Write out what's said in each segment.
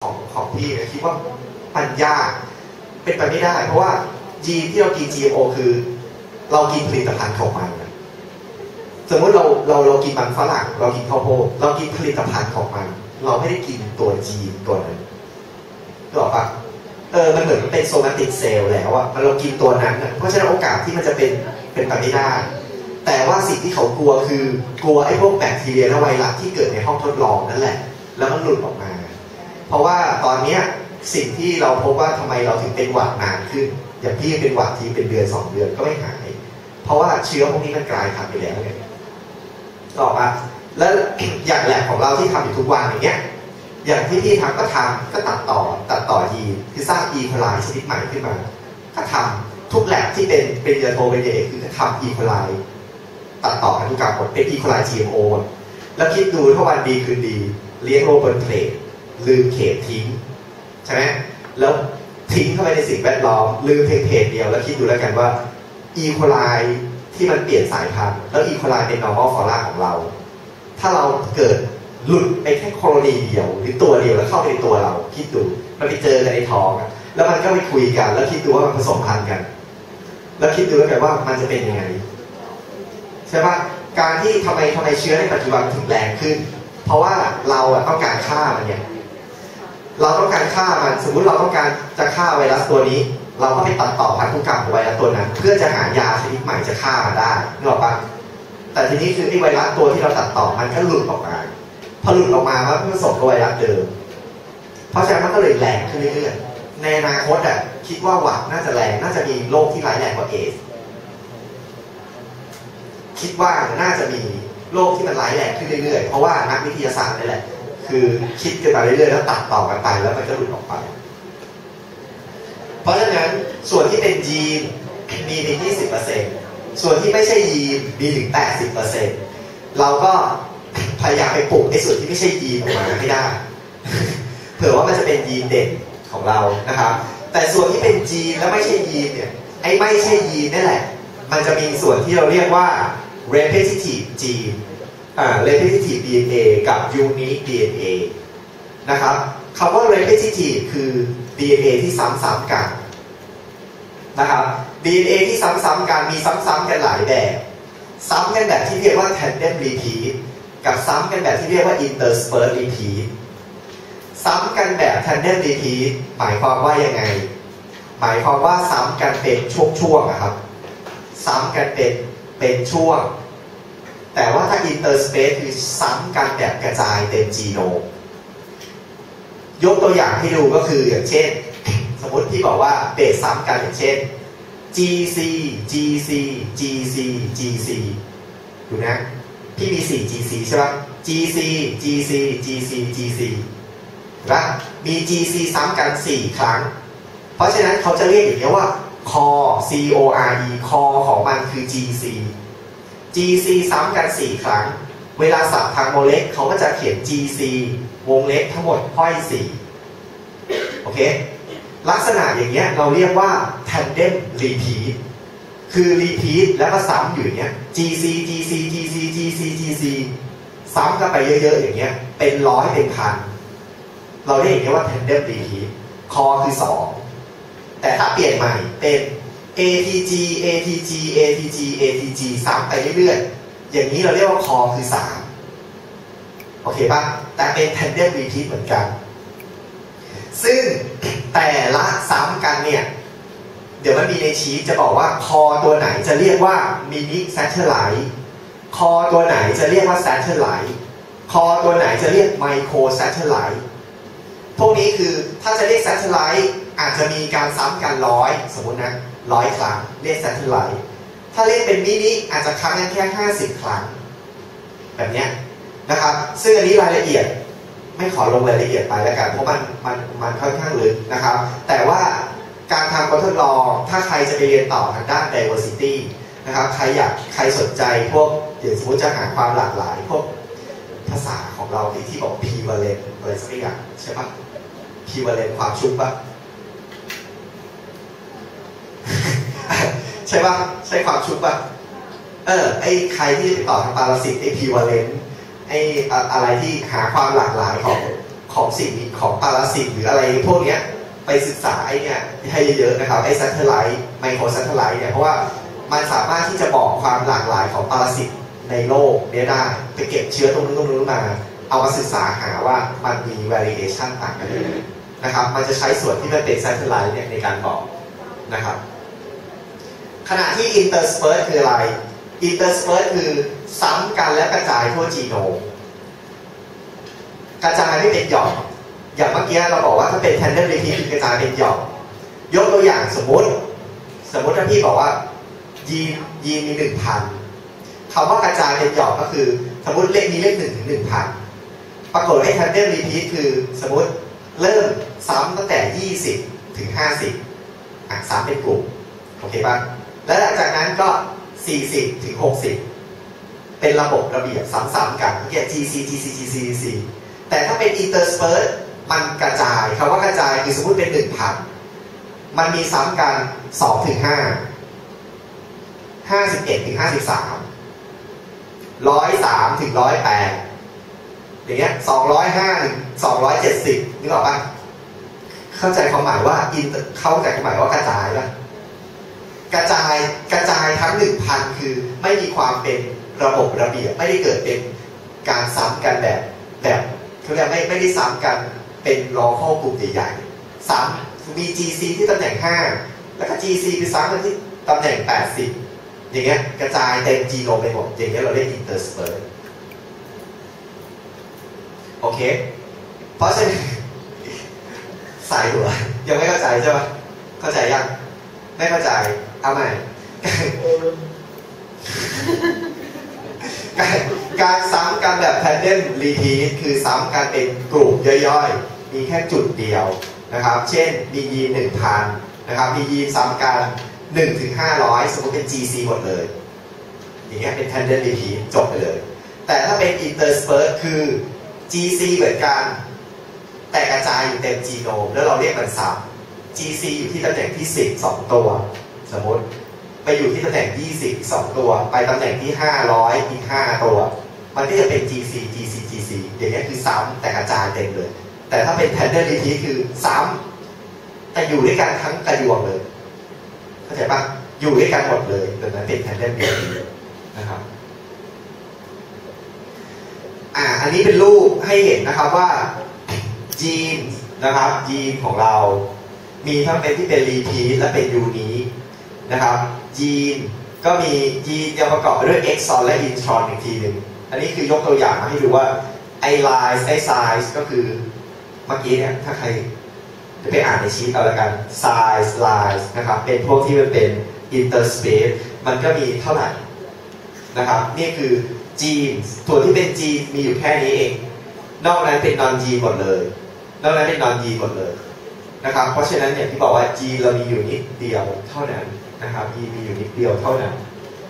ของพี่นะคิดว่ามันยากเป็นไปไม่ได้เพราะว่ายีนที่เรากิน GMO คือเรากินผลิตภัณฑ์ของมันสมมติเรากินมันฝรั่งเรากินข้าวโพดเรากินผลิตภัณฑ์ของมันเราไม่ได้กินตัวยีนตัวนั้นถูกปะมันเหมือนเป็นโซมาติกเซลล์แล้วอะมันเรากินตัวนั้นเพราะฉะนั้นโอกาสที่มันจะเป็นไปไม่ได้แต่ว่าสิ่งที่เขากลัวคือกลัวไอ้พวกแบคทีเรียและไวรัสที่เกิดในห้องทดลองนั่นแหละแล้วมันหลุดออกมาเพราะว่าตอนนี้สิ่งที่เราพบว่าทำไมเราถึงเป็นหวัดนานขึ้นอย่างพี่เป็นหวัดที่เป็นเดือน2 เดือนก็ไม่หายเพราะว่าเชื้อพวกนี้มันกลายพันธุ์ไปแล้วไงต่อมาแล้วอย่างแลบของเราที่ทำอยู่ทุกวันอย่างเงี้ยอย่างที่พี่ทำก็ตัดต่อยีนคือสร้างอีโคไลชนิดใหม่ขึ้นมาก็ทำทุกแลบที่เป็นปริญญาโทปริญญาเอกคือทำอีโคไลตัดต่อพันธุกรรมหมดเป็นอีโคไล GMO แล้วคิดดูถ้าวันดีคืนดีเลี้ยงโรบนเพลทลืมเขตทิ้งใช่ไหมแล้วทิ้งเข้าไปในสิ่งแวดล้อมลืมเพจเดียวแล้วคิดดูแล้วกันว่าอีโคไลที่มันเปลี่ยนสายพันธุ์แล้วอีโคไลเป็น normal flora ของเราถ้าเราเกิดหลุดไปแค่โคโลนีเดียวหรือตัวเดียวแล้วเข้าไปในตัวเราคิดดูมันไปเจอกันในท้องแล้วมันก็ไปคุยกันแล้วคิดดูว่ามันผสมพันธุ์กันแล้วคิดดูแล้วกันว่ามันจะเป็นยังไงใช่ปะการที่ทำไมเชื้อในปัจจุบันถึงแรงขึ้นเพราะว่าเราต้องการฆ่ามันเนี่ยเราต้องการฆ่ามันสมมุติเราต้องการจะฆ่าไวรัสตัวนี้เราก็ไปตัดต่อพันธุกรรมของไวรัสตัวนั้นเพื่อจะหายาชนิดใหม่จะฆ่ามันได้นึกออกปะแต่ทีนี้คือไอ้ไวรัสตัวที่เราตัดต่อมันก็หลุดออกมาพอหลุดออกมามันผสมกับไวรัสเดิมเพราะฉะนั้นมันก็เลยแรงขึ้นเรื่อยๆในอนาคตคิดว่าหวัดน่าจะแรงน่าจะมีโรคที่ร้ายแรงกว่าเอดส์คิดว่าน่าจะมีโรคที่มันร้ายแรงขึ้นเรื่อยๆเพราะว่านักวิทยาศาสตร์นี่แหละคือคิดกันไปเรื่อยๆแล้วตัดต่อกันไปแล้วมันก็หลุดออกไปเพราะฉะนั้นส่วนที่เป็นยีนมีถึง 20% ส่วนที่ไม่ใช่ยีนมีถึง 80% เราก็พยายามไปปลุกไอ้ส่วนที่ไม่ใช่ยีนออกมาให้ได้เผื่อว่ามันจะเป็นยีนเด่นของเรานะครับแต่ส่วนที่เป็นยีนแล้วไม่ใช่ยีนเนี่ยไอ้ไม่ใช่ยีนนี่แหละมันจะมีส่วนที่เราเรียกว่า repetitive gene repetitive DNA กับ unique DNA นะครับคำว่า repetitive คือ DNA ที่ซ้ำๆกันนะครับ DNA ที่ซ้ำๆกันมีซ้ำๆกันหลายแบบซ้ำกันแบบที่เรียกว่า tandem repeat กับซ้ำกันแบบที่เรียกว่า interspersed repeat ซ้ำกันแบบ tandem repeat หมายความว่ายังไงหมายความว่าซ้ำกันเป็นช่วงๆนะครับซ้ำกันเป็นช่วงแต่ว่าถ้า interspace คือซ้ำกันแบบกระจายเต็มจีโนมยกตัวอย่างให้ดูก็คืออย่างเช่นสมมติที่บอกว่าเบสซ้ำกันอย่างเช่น GC GC GC GC ดูนะพี่มี4 GC ใช่ปะ GC GC GC GC นะมี GC ซ้ำกัน4 ครั้งเพราะฉะนั้นเขาจะเรียกอย่างนี้ว่า core CORE core ของมันคือ GC GC ซ้ำกัน4 ครั้งเวลาสับทางโมเลกุลเขาก็จะเขียน GC วงเล็บทั้งหมดห้อย4โอเคลักษณะอย่างเงี้ยเราเรียกว่า tandem repeat คือ repeat แล้วก็ซ้ำอยู่อย่างเงี้ย GC GC GC GC GC ซ้ำกันไปเยอะๆอย่างเงี้ยเป็นร้อยเป็นพันเราเรียกอย่างเงี้ยว่า tandem repeat core คือ2แต่ถ้าเปลี่ยนใหม่เป็น ATG ATG ATG ATG ซ้ำไปเรื่อยๆอย่างนี้เราเรียกว่า core คือ3โอเคป่ะแต่เป็น tandem repeat เหมือนกันซึ่งแต่ละซ้ำกันเนี่ยเดี๋ยวมันมีในชีทจะบอกว่าคอตัวไหนจะเรียกว่ามินิแซทเทอร์ไลท์คอตัวไหนจะเรียกว่าแซทเทอร์ไลท์คอตัวไหนจะเรียกไมโครแซทเทอร์ไลท์พวกนี้คือถ้าจะเรียกแซทเทอร์ไลท์อาจจะมีการซ้ำกัน100สมมตินะ100 ครั้งเรียกแซทเทอร์ไลท์ถ้าเรียกเป็นมินิอาจจะครั้งนั้นแค่50 ครั้งแบบเนี้ยนะครับซึ่งอันนี้รายละเอียดไม่ขอลงรายละเอียดไปแล้วกันเพราะมันค่อนข้างลึกนะครับแต่ว่าการทำการทดลองถ้าใครจะไปเรียนต่อทางด้าน diversity นะครับใครสนใจพวกอย่างสมมติจะหาความหลากหลายพวกภาษาของเราที่บอก prevalent อะไรสักอย่างใช่ปะ prevalent ความชุบปะ ใช่ปะใช่ความชุบปะไอ้ใครที่ต่อทางปารสิตไอ้ prevalentไอ้อะไรที่หาความหลากหลายของสิ่งของปรสิตหรืออะไรพวกนี้ไปศึกษาไอ้เนี่ยให้เยอะๆนะครับไอ้ซัตเทอร์ไลท์ไมโครซัตเทอร์ไลท์เนี่ยเพราะว่ามันสามารถที่จะบอกความหลากหลายของปรสิตในโลกนี้ได้ไปเก็บเชื้อตรงนู้นมาเอามาศึกษาหาว่ามันมี variation ต่างกันเลยนะครับมันจะใช้ส่วนที่มันเป็นซัตเทอร์ไลท์เนี่ยในการบอกนะครับขณะที่ intersperse คืออะไร intersperse คือซ้ำกันและกระจายทั่วจีโนมกระจายไม่เป็นหย่อมอย่างเมื่อกี้เราบอกว่าถ้าเป็น tandem repeat คือกระจายเป็นหย่อมยกตัวอย่างสมมติถ้าพี่บอกว่ายีนมี 1,000 คำว่ากระจายเป็นหย่อมก็คือสมมติเลขนี้เลข1 ถึง 1,000 ปรากฏให้ tandem repeat คือสมมติเริ่มซ้ำตั้งแต่20 ถึง 50ซ้ำเป็นกลุ่มโอเคป่ะแล้วหลังจากนั้นก็40 ถึง 60เป็นระบบระเบียบซ้ำๆกันเรียก GC แต่ถ้าเป็น intersperse มันกระจายคำว่ากระจายคือสมมติเป็น 1,000 มันมีซ้ำกัน2 ถึง 5 51 ถึง 53 103 ถึง 108อย่างเงี้ย205 ถึง 270นึกออกป่ะเข้าใจความหมายว่ากระจายป่ะกระจายทั้ง 1,000 คือไม่มีความเป็นระบบระเบียบไม่ได้เกิดเป็นการซ้ำกันแบบเขาเรียกไม่ได้ซ้ำกันเป็นล้อข้อกลุ่มใหญ่ๆซ้ำมี GC ที่ตำแหน่ง 5 แล้วก็ GC ไปซ้ำกันที่ตำแหน่ง 80อย่างเงี้ยกระจายเต็มจีโนมไปหมดอย่างเงี้ยเราเรียก intersperse โอเคเพราะฉะนั้นสายหัวยังไม่เข้าใจใช่ไหมเข้าใจยังไม่เข้าใจเอาใหม่การซ้ำกันแบบ tandem repeat คือซ้ำกันเป็นกลุ่มย่อยๆมีแค่จุดเดียวนะครับเช่นมียีน 1,000 นะครับมียีนซ้ำกัน1 ถึง 500สมมติเป็น GC หมดเลยอย่างเงี้ยเป็น tandem repeat จบไปเลยแต่ถ้าเป็น intersperse คือ GC เหมือนกันแต่กระจายอยู่เต็มจีโนมแล้วเราเรียกมันซ้ำ GC อยู่ที่ตำแหน่งที่10 2 ตัวสมมติไปอยู่ที่ตำแหน่ง20 2 ตัวไปตำแหน่งที่500อีก5 ตัวมันก็จะเป็น GC อย่างเงี้ยคือซ้ำแต่กระจายเต็มเลยแต่ถ้าเป็น tandem repeat คือซ้ำแต่อยู่ด้วยกันทั้งกระยวงเลยเข้าใจปะอยู่ด้วยกันหมดเลยดังนั้นเป็น tandem repeat นะครับอันนี้เป็นรูปให้เห็นนะครับว่ายีนนะครับยีนของเรามีทั้งเป็นที่เป็น repeat และเป็นยูนิคนะครับยีนก็มียีนจะประกอบไปด้วย exon และ intron อีกทีหนึ่งอันนี้คือยกตัวอย่างมาให้ดูว่าไอไลน์ไอไซส์ก็คือเมื่อกี้เนี่ยถ้าใครจะไปอ่านในชีทเอาละกัน size lines นะครับเป็นพวกที่มันเป็น interspace มันก็มีเท่าไหร่นะครับนี่คือจีนส่วนที่เป็นจีนมีอยู่แค่นี้เองนอกนั้นเป็นนอนจีนหมดเลยนอกนั้นเป็นนอนจีนหมดเลยนะครับเพราะฉะนั้นอย่างที่บอกว่าจีนเรามีอยู่นิดเดียวเท่านั้นนะครับยีนมีอยู่นิดเดียวเท่านั้น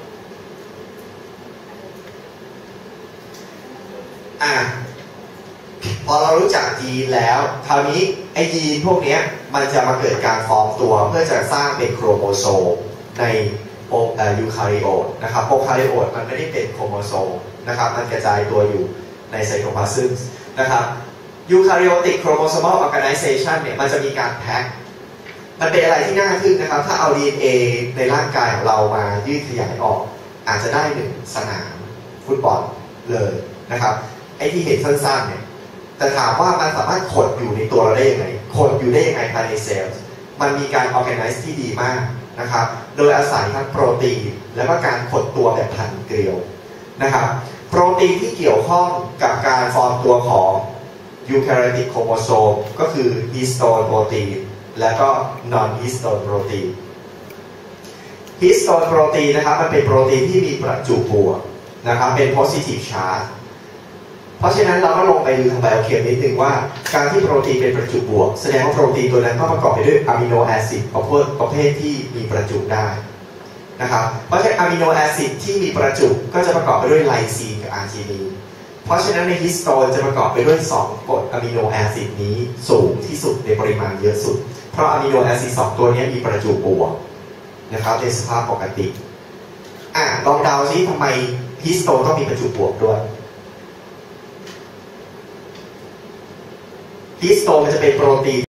พอเรารู้จักยีนแล้วคราวนี้ไอยีนพวกนี้มันจะมาเกิดการฟอร์มตัวเพื่อจะสร้างเป็นโครโมโซมในยูคาริโอตนะครับโปรคาริโอตมันไม่ได้เป็นโครโมโซมนะครับมันกระจายตัวอยู่ในไซโตพลาซึมนะครับยูคาริโอติกโครโมโซมัลออร์แกไนเซชันเนี่ยมันจะมีการแพ็คมันเป็นอะไรที่น่าทึ่งนะครับถ้าเอา DNA ในร่างกายของเรามายืดขยายออกอาจจะได้1 สนามฟุตบอลเลยนะครับไอ้ที่เห็นสั้นๆเนี่ยแต่ถามว่ามันสามารถขดอยู่ในตัวเราได้ยังไงขดอยู่ได้ยังไงภายในเซลล์มันมีการ organize ที่ดีมากนะครับโดยอาศัยทั้งโปรตีนและก็การขดตัวแบบพันเกลียวนะครับโปรตีนที่เกี่ยวข้องกับการฟอร์มตัวของยูแคาริโอติกโครโมโซมก็คือฮิสโตนโปรตีนและก็นอนฮิสโตนโปรตีนฮิสโตนโปรตีนนะครับมันเป็นโปรตีนที่มีประจุบวกนะครับเป็น positive charge เพราะฉะนั้นเราก็ลงไปดูทางไบโอเคมนิดนึงว่าการที่โปรตีนเป็นประจุบวกแสดงว่าโปรตีนตัวนั้นก็ประกอบไปด้วยอะมิโนแอซิดประเภทที่มีประจุได้นะครับเพราะฉะนั้นอะมิโนแอซิดที่มีประจุก็จะประกอบไปด้วยไลซีนกับอาร์จินีนเพราะฉะนั้นในฮิสโตนจะประกอบไปด้วย2กรดอะมิโนแอซิดนี้สูงที่สุดในปริมาณเยอะสุดเพราะอะมิโนแอซิด2ตัวนี้มีประจุบวกนะครับในสภาพปกติลองเดาซิทำไมฮิสโตนต้องมีประจุบวกด้วยฮิสโตนมันจะเป็นโปรตีน